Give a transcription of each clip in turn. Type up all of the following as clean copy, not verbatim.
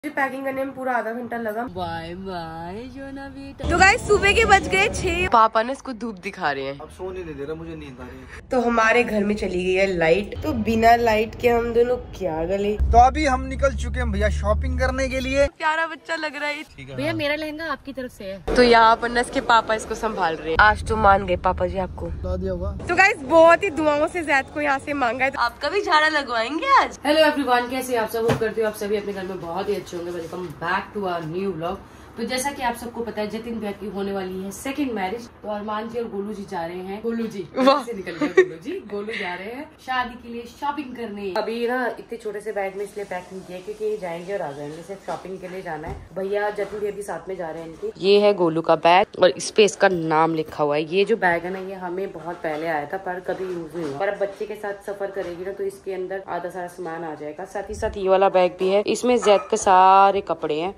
Packing करने में पूरा आधा घंटा लगा। बाय बाय जो ना बेटा। तो गाइस सुबह के बज गए 6। पापा ने इसको धूप दिखा रहे हैं। अब सोने नहीं दे रहा, मुझे नींद आ रही है। तो हमारे घर में चली गई है लाइट, तो बिना लाइट के हम दोनों क्या गले। तो अभी हम निकल चुके हैं भैया शॉपिंग करने के लिए। प्यारा बच्चा लग रहा है भैया, मेरा लहंगा आपकी तरफ से है। तो यहाँ पर नस के पापा इसको संभाल रहे हैं। आज तो मान गए पापा जी आपको। बता दिया होगा। तो गाइस बहुत ही दुआओं से जैद को यहाँ से मांगा है। आपका भी झाड़ा लगवाएंगे आज। हेलो एवरीवन, कैसे आप सब? करते हो आप सभी अपने घर में बहुत ही अच्छे होंगे। Welcome back to our new vlog. तो जैसा कि आप सबको पता है, जतिन भैया की होने वाली है सेकंड मैरिज। तो अरमान जी और गोलू जी जा रहे हैं। गोलू जी से निकल गए। गोलू जा रहे हैं शादी के लिए शॉपिंग करने। अभी ना इतने छोटे से बैग में इसलिए पैक नहीं किया क्योंकि जाएंगे और आ जाएंगे, सिर्फ शॉपिंग के लिए जाना है। भैया जतिन भैया भी साथ में जा रहे हैं इनके। ये है गोलू का बैग और इस पे इसका नाम लिखा हुआ है। ये जो बैग है ना, ये हमें बहुत पहले आया था पर कभी यूज नहीं हुआ। पर अब बच्चे के साथ सफर करेगी ना, तो इसके अंदर आधा सारा सामान आ जाएगा। साथ ही साथ ये वाला बैग भी है, इसमें जैद के सारे कपड़े हैं,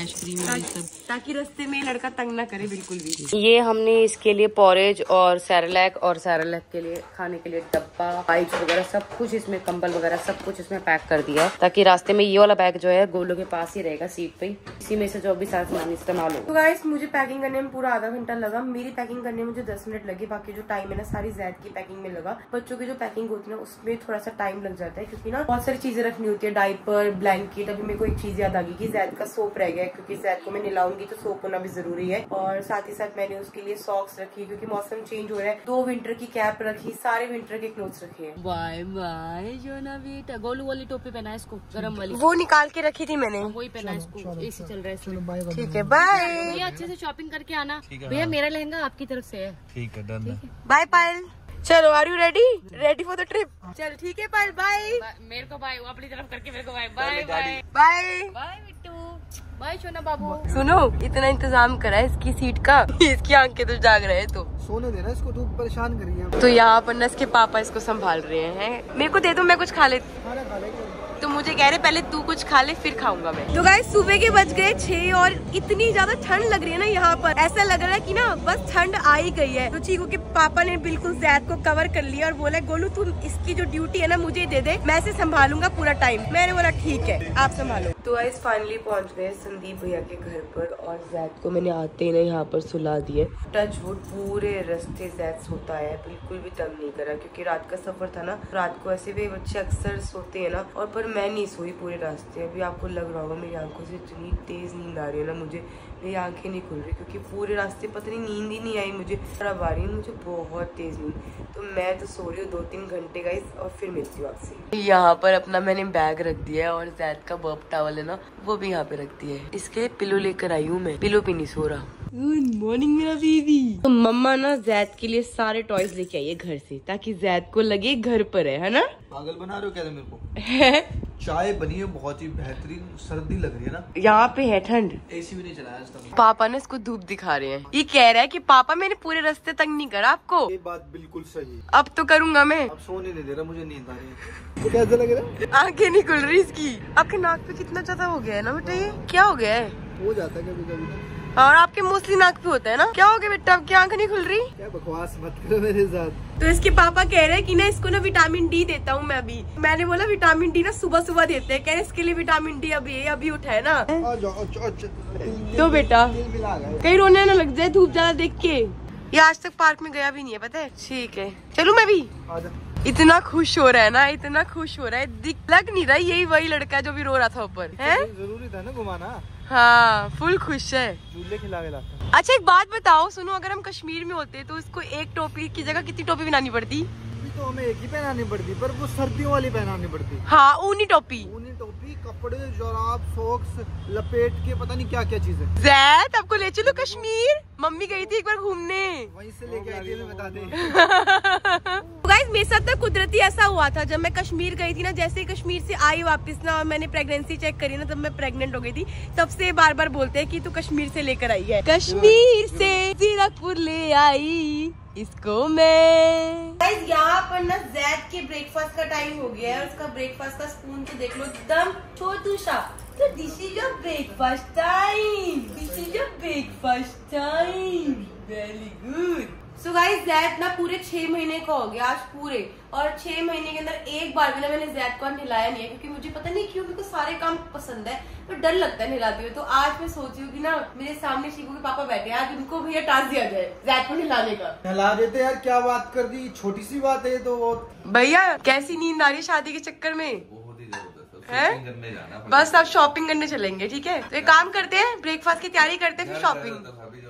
ताकि रास्ते में लड़का तंग ना करे बिल्कुल भी। ये हमने इसके लिए पॉरेज और सैरेलैक के लिए खाने के लिए डब्बा, पाइप्स वगैरह सब कुछ इसमें, कंबल वगैरह सब कुछ इसमें पैक कर दिया है, ताकि रास्ते में ये वाला बैग जो है गोलू के पास ही रहेगा सीट पे। इसी में से जो भी सारा सामान इस्तेमाल हो। तो गाइस मुझे पैकिंग करने में पूरा आधा घंटा लगा। मेरी पैकिंग करने में मुझे 10 मिनट लगे। बाकी जो टाइम है ना, सारी जैद की पैकिंग में लगा। बच्चों की जो पैकिंग होती है ना, उसमें थोड़ा सा टाइम लग जाता है क्योंकि ना बहुत सारी चीजें रखनी होती है, डायपर, ब्लैंकेट। अभी मेरे को एक चीज याद आ गई कि जैद का सोप रह गया, क्योंकि जैद को मैं नहलाऊंगी तो सोप होना भी जरूरी है। और साथ ही साथ मैंने उसके लिए सॉक्स रखी क्योंकि मौसम चेंज हो रहा है। 2 विंटर की कैप रखी, सारे विंटर के क्लोथ्स रखे हैं। बाय बाय जो ना बेटा। गोलू वाली टोपी पहना है इसको, गरम वाली। वो निकाल के रखी थी मैंने, वही पहना है इसको। एसी चल रहा है इसमें। ठीक है, बाय। भैया अच्छे से शॉपिंग करके आना। भैया मेरा लहंगा आपकी तरफ से है। ठीक है, डन है। बाय पायल। चलो, are you ready? Ready for the trip? चल ठीक है पायल, बाय। मेरे को बाय, वो अपनी तरफ करके मेरे को bye. Bye bye bye bye Bittu, bye सोना बाबू। सुनो, इतना इंतजाम करा है इसकी सीट का, इसकी आंखें तो जाग रहे हैं। तो सोने देना इसको, धूप परेशान करिए। तो यहाँ पर नस के पापा इसको संभाल रहे हैं। मेरे को दे दो, मैं कुछ खा लेती। खाना खा लेंगे। तो मुझे कह रहे पहले तू कुछ खा ले फिर खाऊंगा मैं। तो गाइस सुबह के बज गए 6 और इतनी ज्यादा ठंड लग रही है ना यहाँ पर, ऐसा लग रहा है कि ना बस ठंड आ ही गई है। तो चीकू के पापा ने बिल्कुल जैद को कवर कर लिया और बोला गोलू तुम इसकी जो ड्यूटी है ना मुझे दे दे, मैं इसे संभालूंगा पूरा टाइम। मैंने बोला ठीक है, आप संभालो। तो गाइस फाइनली पहुंच गए संदीप भैया के घर पर और जैद को मैंने आते ही ना यहाँ पर सुला दिए। टच वुड पूरे रास्ते जैद सोता है, बिल्कुल भी तंग नहीं करा क्योंकि रात का सफर था ना। रात को ऐसे भी बच्चे अक्सर सोते हैं ना, और पर मैं नहीं सोई पूरे रास्ते। अभी आपको लग रहा होगा मेरी आंखों से इतनी तेज नींद आ रही है ना मुझे, मेरी आंखें नहीं खुल रही क्योंकि पूरे रास्ते पता नहीं नींद ही नहीं आई मुझे। अब आ रही है मुझे बहुत तेज नींद। तो मैं तो सो रही हूँ 2-3 घंटे गाइस, और फिर मिलती हूँ आपसे। यहाँ पर अपना मैंने बैग रख दिया है और जैद का बर्फ टॉवल है ना, वो भी यहाँ पे रख दिया है। इसके पिलो लेकर आई हूँ मैं, पिलो पे नहीं सो रहा। गुड मॉर्निंग मेरा बेबी। तो मम्मा ना जैद के लिए सारे टॉयज लेके आई है घर से, ताकि जैद को लगे घर पर है ना। पागल बना रहे हो क्या मेरे को? चाय बनी है बहुत ही बेहतरीन, सर्दी लग रही है ना। यहाँ पे है ठंड, एसी भी नहीं चलाया आज तक। पापा ने इसको धूप दिखा रहे हैं। ये कह रहा है कि पापा मैंने पूरे रास्ते तक नहीं करा आपको। ये बात बिल्कुल सही। अब तो करूंगा मैं। अब सोने नहीं दे रहा, मुझे नींद आ रही है। तो कैसा लग रहा है? आंखें नहीं खुल रही इसकी। आपके नाक पे कितना ज्यादा हो गया है ना बेटा, ये क्या हो गया है? हो जाता है कभी कभी। और आपके मोस्टली नाक पे होता है ना। क्या हो गया बेटा, आपकी आंखें नहीं खुल रही? क्या बकवास मत करो मेरे साथ। तो इसके पापा कह रहे हैं कि ना इसको ना विटामिन डी देता हूँ मैं अभी। मैंने बोला विटामिन डी ना सुबह सुबह देते हैं। कह रहे इसके लिए विटामिन डी अभी उठा है ना। तो बेटा कहीं रोने ना लग जाए धूप ज्यादा देख के। ये आज तक पार्क में गया भी नहीं है पता है। ठीक है चलूं मैं भी। इतना खुश हो रहा है ना, इतना खुश हो रहा है, लग नहीं रहा यही वही लड़का है जो भी रो रहा था ऊपर है। जरूरी था ना घुमाना। हाँ फुल खुश है। झूले खिला के लाता। अच्छा एक बात बताओ, सुनो, अगर हम कश्मीर में होते तो इसको एक टोपी की जगह कितनी टोपी बनानी पड़ती? तो हमें एक ही पहनानी पड़ती, पर वो सर्दियों वाली पहनानी पड़ती। हाँ ऊनी टोपी, ऊनी टोपी, कपड़े, जोराब, सॉक्स लपेट के पता नहीं क्या क्या चीजें। जैद आपको ले चलो कश्मीर, मम्मी गई थी एक बार घूमने, वहीं से लेके आई थी, बता दे। गाइस मेरे साथ ना कुदरती ऐसा हुआ था जब मैं कश्मीर गई थी ना। जैसे ही कश्मीर से आई वापस ना, और मैंने प्रेगनेंसी चेक करी ना, तब मैं प्रेग्नेंट हो गई थी। तब से बार बार बोलते हैं कि तू कश्मीर से लेकर आई है। कश्मीर से जीरकपुर ले आई इसको मैं। गाइस यहाँ पर ना जैद के ब्रेकफास्ट का टाइम हो गया है, और उसका ब्रेकफास्ट का स्पून तो देख लो एकदम छोटू सा। तो this is your breakfast time, this is your breakfast time, very good. So guys Zaid ना पूरे 6 महीने का हो गया आज पूरे, और 6 महीने के अंदर एक बार भी ना मैंने जैद को नहलाया नहीं है, क्योंकि मुझे पता नहीं क्यों, मेरे को सारे काम पसंद है पर डर लगता है नहलाते हुए। तो आज मैं सोची हूँ कि ना मेरे सामने शिकू के पापा बैठे, आज उनको भैया टास्क दिया जाए जैद को नहलाने का। नहला देते यार, क्या बात कर दी, छोटी सी बात है तो। भैया कैसी नींद आ रही शादी के चक्कर में है? बस अब शॉपिंग करने चलेंगे, ठीक है? तो एक काम करते हैं, ब्रेकफास्ट की तैयारी करते हैं फिर शॉपिंग।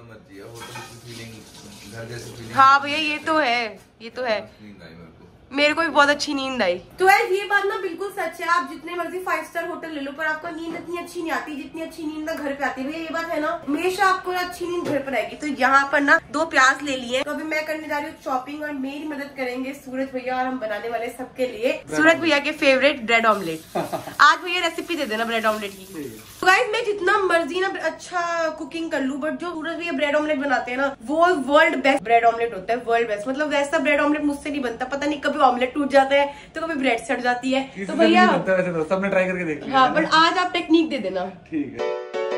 हाँ भैया ये तो है, ये तो है, मेरे को भी बहुत अच्छी नींद आई। तो यार ये बात ना बिल्कुल सच है, आप जितने मर्जी 5 स्टार होटल ले लो पर आपको नींद इतनी अच्छी नहीं आती जितनी अच्छी नींद ना घर पे आती है। भैया ये बात है ना, हमेशा आपको अच्छी नींद घर पर आएगी। तो यहाँ पर ना 2 प्याज ले लिए, तो अभी मैं करने जा रही हूँ शॉपिंग, और मेरी मदद करेंगे सूरज भैया, और हम बनाने वाले सबके लिए सूरज भैया के फेवरेट ब्रेड ऑमलेट। आज भैया रेसिपी दे देना ब्रेड ऑमलेट की। तो गाइस मैं जितना मर्जी ना अच्छा कुकिंग कर लूँ, बट जो सूरज भैया ब्रेड ऑमलेट बनाते हैं ना वो वर्ल्ड बेस्ट ब्रेड ऑमलेट होता है, वर्ल्ड बेस्ट। मतलब वैसा ब्रेड ऑमलेट मुझसे नहीं बनता, पता नहीं कभी ऑमलेट टूट जाता है तो कभी ब्रेड सड़ जाती है। तो भैया तो सबने ट्राई करके देख लिया। हाँ बट आज आप टेक्निक दे देना। ठीक है।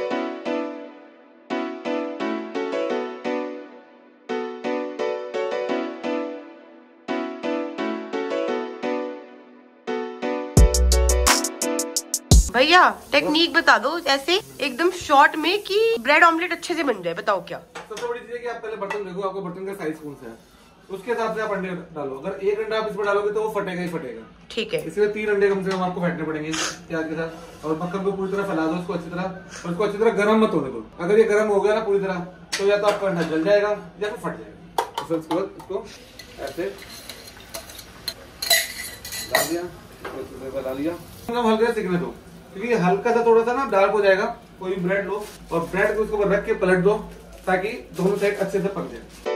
भैया टेक्निक बता दो ऐसे एकदम शॉर्ट में कि ब्रेड ऑमलेट अच्छे से बन जाए, बताओ क्या। सबसे बड़ी चीज है कि आप पहले बर्तन देखो, आपको बर्तन का साइज कौन सा है, उसके हिसाब से आप अंडे डालो। अगर 1 अंडा आप इसमें डालोगे तो वो फटेगा ही फटेगा, ठीक है? इसलिए 3 अंडे कम से कम आपको फेंटने पड़ेंगे प्याज के साथ। और मक्खन को पूरी तरह फैला दो उसको अच्छी तरह, और उसको अच्छी तरह गर्म मत होने दो। अगर ये गर्म हो गया ना पूरी तरह तो या तो आपका अंडा जल जाएगा या फिर फट जाएगा। तो उसके बाद इसको ऐसे डाल दिया, फैला लिया, हल्का सा सिकने दो, क्योंकि हल्का सा थोड़ा सा ना डार्क हो जाएगा। कोई ब्रेड लो और ब्रेड को उसके ऊपर रख के पलट दो ताकि दोनों साइड अच्छे से पक जाए।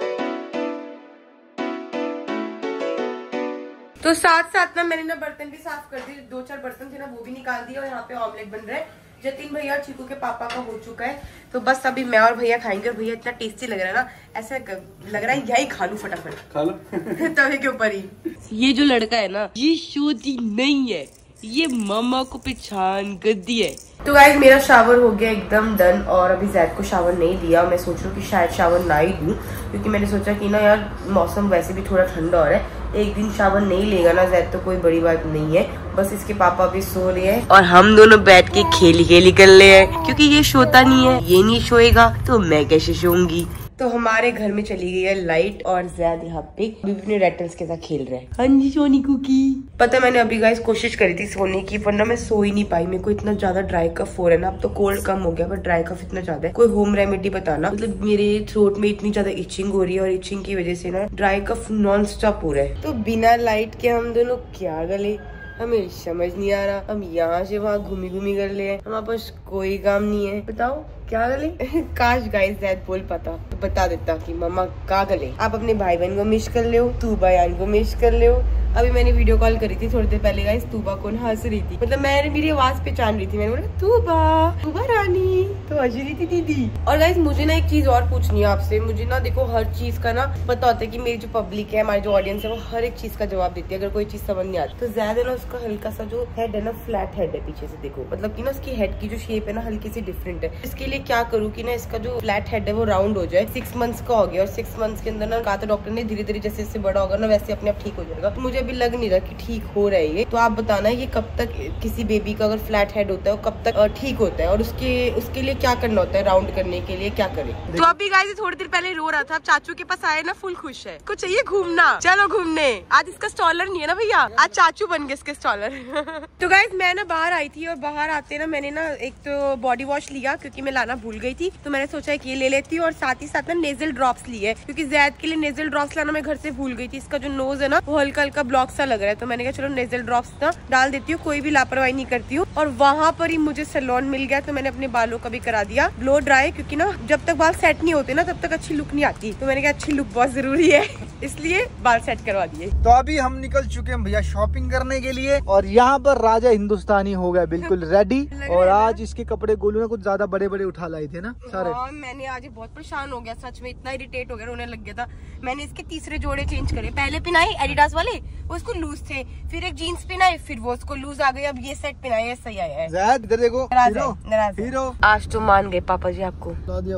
तो साथ साथ ना मैंने ना बर्तन भी साफ कर दिए, 2-4 बर्तन थे ना वो भी निकाल दिए, और यहाँ पे ऑमलेट बन रहा है। जतिन भैया और चीकू के पापा का हो चुका है, तो बस अभी मैं और भैया खाएंगे। और भैया इतना टेस्टी लग रहा है ना, ऐसा लग रहा है यही खा लूं फटाफट, खा लो तवे के ऊपर ही। ये जो लड़का है ना ये शोधी नहीं है, ये मामा को पहचान कर दिया है। तो गाइस मेरा शावर हो गया एकदम डन, और अभी जैद को शावर नहीं दिया। मैं सोच रही हूँ कि शायद शावर ना ही दूं, क्योंकि मैंने सोचा कि ना यार मौसम वैसे भी थोड़ा ठंडा हो रहा है, एक दिन शावर नहीं लेगा ना जैद तो कोई बड़ी बात नहीं है। बस इसके पापा भी सो रहे हैं और हम दोनों बैठ के खेली कर ले हैं, क्योंकि ये सोता नहीं है, ये नहीं सोएगा तो मैं कैसे सोऊंगी। तो हमारे घर में चली गई है लाइट, और जैद यहाँ पे अभी अपने रैटल्स के साथ खेल रहे हैं। हाँ जी सोनी कुकी। पता मैंने अभी गाइस कोशिश करी थी सोने की, वरना मैं सो ही नहीं पाई। मेरे को इतना ज्यादा ड्राई कफ हो रहा है ना, अब तो कोल्ड कम हो गया पर ड्राई कफ इतना ज्यादा है। कोई होम रेमेडी बताना, मतलब मेरे थ्रोट में इतनी ज्यादा इचिंग हो रही है, और इचिंग की वजह से ना ड्राई कफ नॉन स्टॉप हो रहा है। तो बिना लाइट के हम दोनों क्या गले, हमें समझ नहीं आ रहा। हम यहाँ से वहाँ घूमी कर ले, हमारे पास कोई काम नहीं है, बताओ क्या गले। काश गाइस जैद बोल पाता तो बता देता कि मम्मा का गले। आप अपने भाई बहन को मिस कर ले, तू बयान को मिस कर ले। अभी मैंने वीडियो कॉल करी थी थोड़ी देर पहले गाइस, तूबा कौन हंस रही थी, मतलब मैंने मेरी आवाज पहचान रही थी, मैंने बोला तूबा रानी, तो हंस रही थी दीदी। और गाइस मुझे ना एक चीज और पूछनी है आपसे। मुझे ना देखो हर चीज का ना पता होता है कि मेरी जो पब्लिक है, हमारी जो ऑडियंस है, वो हर एक चीज का जवाब देती है अगर कोई चीज समझ नहीं आती। तो ज्यादा ना उसका हल्का सा जो हेड है ना फ्लैट हेड है पीछे से, देखो मतलब की ना उसकी हेड की जो शेप है ना हल्की सी डिफरेंट है। इसके लिए क्या करूँ की ना इसका जो फ्लैट हेड है वो राउंड हो जाए। 6 मंथ्स का हो गया, और 6 मंथ्स के अंदर ना कहा था डॉक्टर ने धीरे धीरे जैसे जैसे बड़ा होगा ना वैसे अपने आप ठीक हो जाएगा। तो मुझे अभी लग नहीं रहा ठीक हो रहा है ये। तो आप बताना ये कब तक किसी बेबी का अगर फ्लैट हेड होता है वो कब तक ठीक होता है, और उसके लिए क्या करना होता है, राउंड करने के लिए क्या करें। तो अभी गाइस थोड़ी देर पहले रो रहा था, चाचू के पास आए ना फुल खुश है, कुछ चाहिए घूमना, चलो घूमने। आज इसका स्टॉलर नहीं है ना भैया, आज चाचू बन गए इसके स्टॉलर। तो गाइस मैं ना बाहर आई थी, और बाहर आते ना मैंने ना एक तो बॉडी वॉश लिया क्योंकि मैं लाना भूल गई थी, तो मैंने सोचा कि ये ले लेती हूँ, और साथ ही साथ ना नेजल ड्रॉप्स लिए, क्योंकि जैद के लिए नेजल ड्रॉप्स लाना मैं घर से भूल गई थी। इसका जो नोज है ना वो हल्का हल्का ब्लॉक सा लग रहा है, तो मैंने कहा चलो नेजल ड्रॉप्स ना डाल देती हूँ, कोई भी लापरवाही नहीं करती हूँ। और वहाँ पर ही मुझे सैलून मिल गया, तो मैंने अपने बालों का भी करा दिया ब्लो ड्राई, क्योंकि ना जब तक बाल सेट नहीं होते ना तब तक अच्छी लुक नहीं आती। तो मैंने कहा अच्छी लुक बहुत जरूरी है, इसलिए बाल सेट करवा दिए। तो अभी हम निकल चुके हैं भैया शॉपिंग करने के लिए, और यहाँ पर राजा हिंदुस्तानी हो गया बिल्कुल रेडी। और आज इसके कपड़े गोलू ने कुछ ज्यादा बड़े बड़े उठा लाए थे ना सारे। मैंने आज बहुत परेशान हो गया, सच में इतना इरिटेट हो गया, रोने लग गया था। मैंने इसके तीसरे जोड़े चेंज करे, पहले पिनाए एडिडास वाले वो उसको लूज थे, फिर एक जीन्स पिनाए फिर वो उसको लूज आ गई, अब ये सेट पिनाए, सही आया है। इधर देखो, नाराज है। आज तो मान गए पापा जी आपको, दिया होगा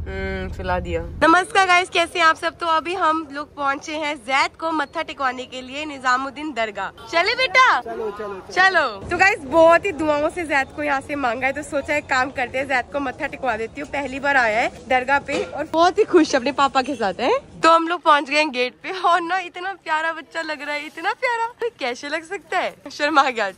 सुला दिया। नमस्कार गाइस, कैसे हैं आप सब। तो अभी हम लोग पहुंचे हैं जैद को मत्था टिकवाने के लिए निजामुद्दीन दरगाह। चले बेटा, चलो चलो चलो। तो गाइस बहुत ही दुआओं से जैद को यहाँ से मांगा है, तो सोचा एक काम करते हैं, जैद को मत्था टिकवा देती हूँ। पहली बार आया है दरगाह पे और बहुत ही खुश अपने पापा के साथ है। तो हम लोग पहुँच गए गेट पे और ना इतना प्यारा बच्चा लग रहा है, इतना प्यारा, कैसे लग सकता है, शर्मा गया।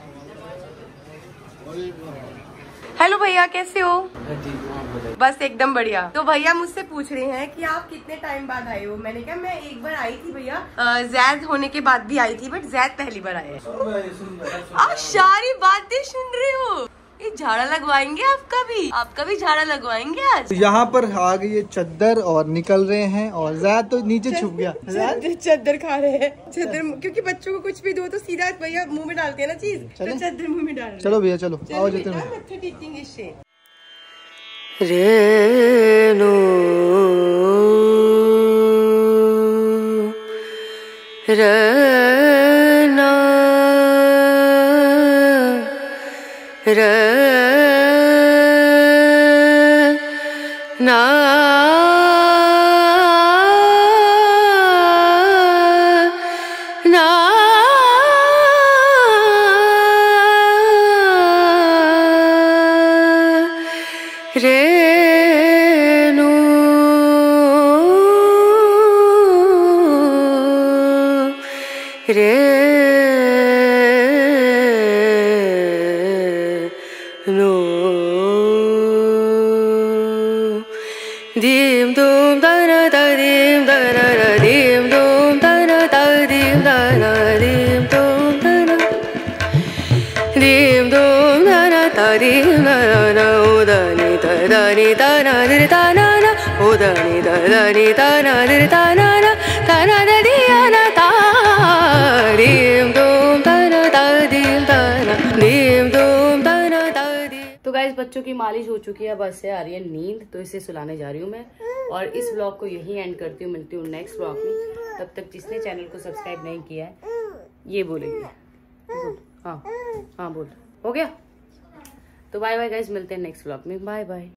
हेलो भैया, कैसे हो। बस एकदम बढ़िया। तो भैया मुझसे पूछ रहे हैं कि आप कितने टाइम बाद आए हो। मैंने कहा मैं एक बार आई थी भैया, जैद होने के बाद भी आई थी, बट जैद पहली बार आए हैं। आप सारी बातें सुन रहे हो। ये झाड़ा लगवाएंगे आपका भी झाड़ा लगवाएंगे आज। यहाँ पर आ गई है चद्दर और निकल रहे हैं और जैद तो नीचे छुप गया। चद्दर खा रहे हैं, चद्दर, क्योंकि बच्चों को कुछ भी दो तो सीधा भैया मुंह में डालते हैं ना चीज, तो चद्दर मुंह में डाल। चलो भैया चलो, आओ जाते हैं। मत्था टेकेंगे इससे। रेनो रना रना ना रेनु रेनु दीम दूम दना दीम दना दीम दूम दना दीम दना दीम दूम दना दीम दूम दना दीम दना उदनी दनी दना दिर दना ना उदनी दनी दना दिर दना ना दना दिया ना ता दीम दूम दना दीम दना दीम दूम दना दी। तो गाइस बच्चों की मालिश हो चुकी है, बस से आ रही है नींद, तो इसे सुलाने जा रही हूँ मैं। और इस व्लॉग को यही एंड करती हूँ, मिलती हूँ नेक्स्ट व्लॉग में। तब तक जिसने चैनल को सब्सक्राइब नहीं किया है ये बोलेंगे, हाँ हाँ बोल, हो गया। तो बाय बाय गाइस, मिलते हैं नेक्स्ट व्लॉग में, बाय बाय।